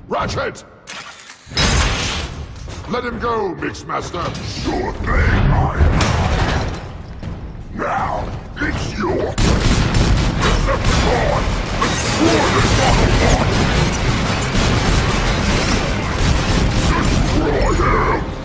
Ratchet! Let him go, Mixmaster. Sure thing, Ironhide. Now, it's your turn. Decepticons, destroy this Autobot! Destroy him!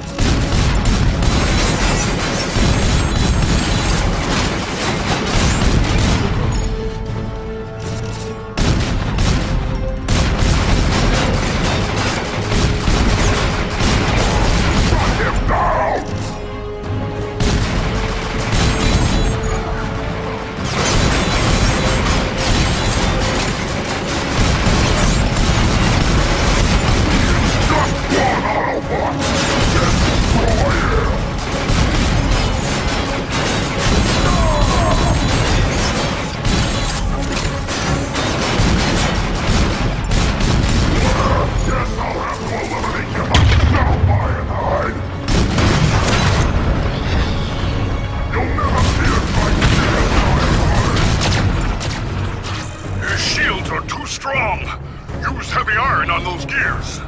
Use heavy iron on those gears!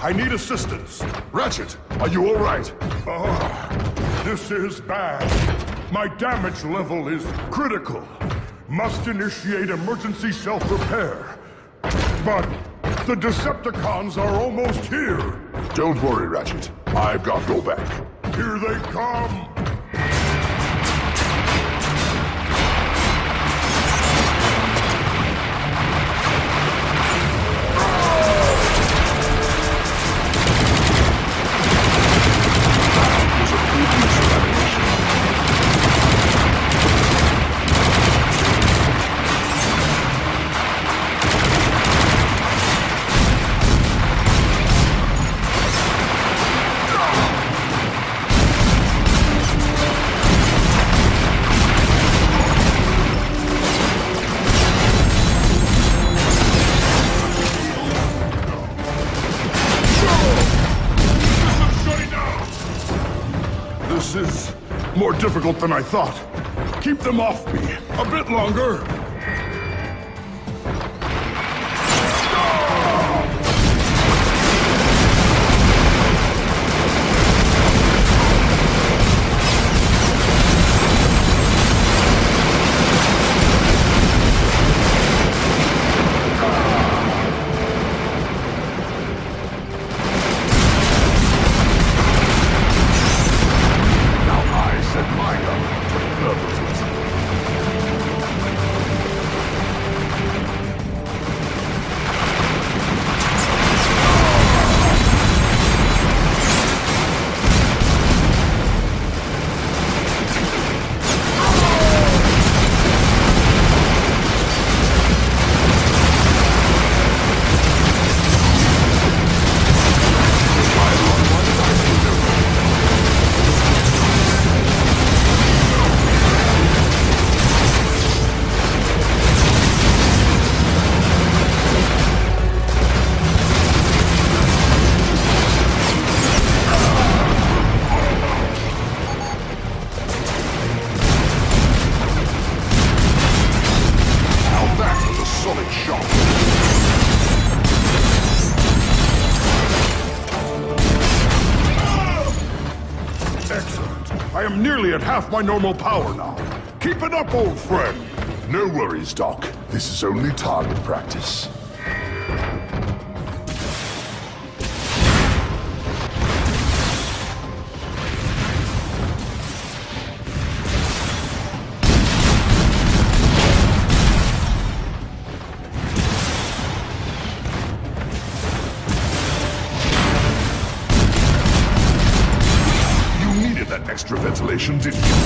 I need assistance. Ratchet, are you all right? This is bad. My damage level is critical. Must initiate emergency self-repair. But the Decepticons are almost here. Don't worry, Ratchet. I've got your back. Here they come. This is more difficult than I thought. Keep them off me. A bit longer. I am nearly at half my normal power now. Keep it up, old friend. No worries, Doc. This is only target practice. Extra ventilation, didn't you?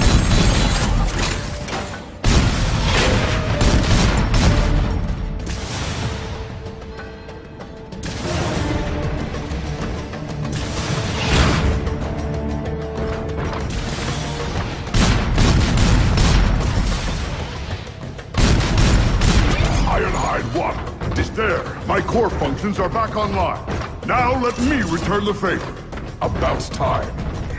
Ironhide 1 is there. My core functions are back online. Now let me return the favor. About time.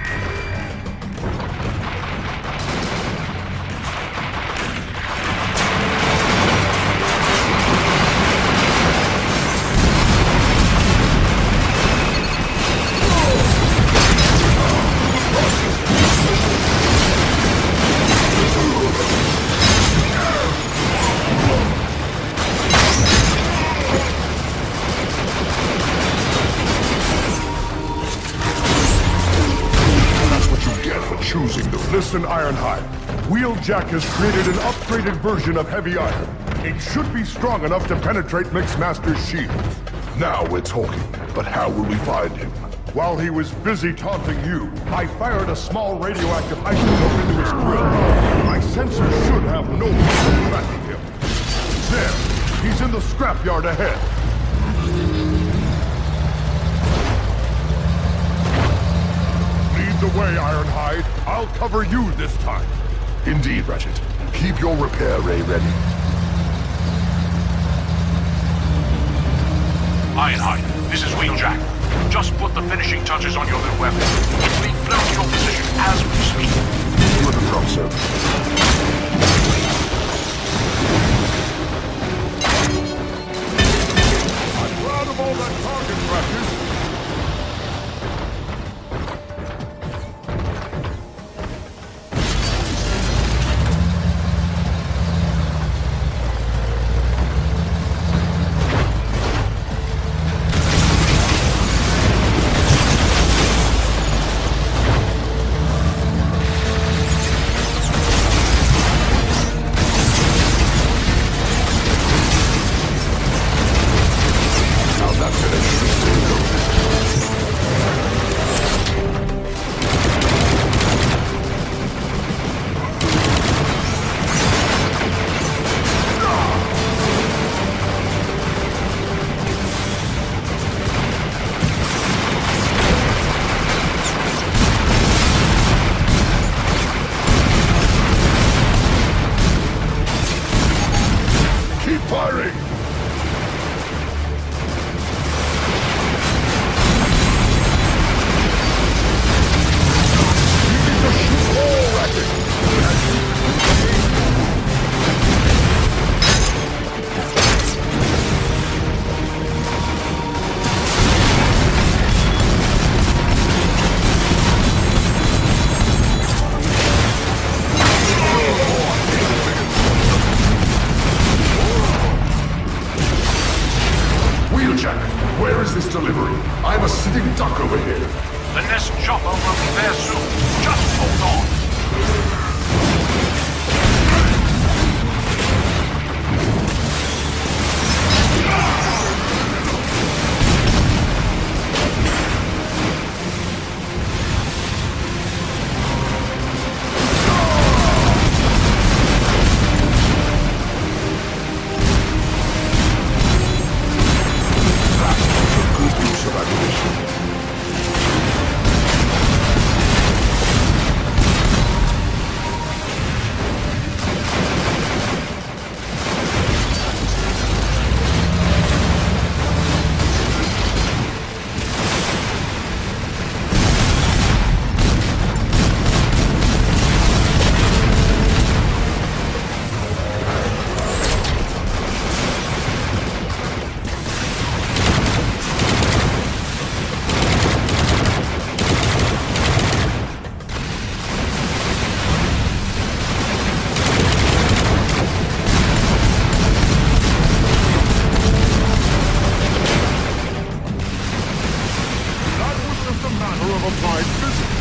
Listen, Ironhide. Wheeljack has created an upgraded version of Heavy Iron. It should be strong enough to penetrate Mixmaster's shield. Now we're talking, but how will we find him? While he was busy taunting you, I fired a small radioactive isotope into his grill. My sensors should have no problem tracking him. There, he's in the scrapyard ahead. The way, Ironhide. I'll cover you this time. Indeed, Ratchet. Keep your repair ray ready. Ironhide, this is Wheeljack. Just put the finishing touches on your little weapon. It's being blown to your position as we speak. You're the drop zone. I'm proud of all that target practice. over here. The Nest chopper will be there soon. Just hold on. That was just a matter of applied physics.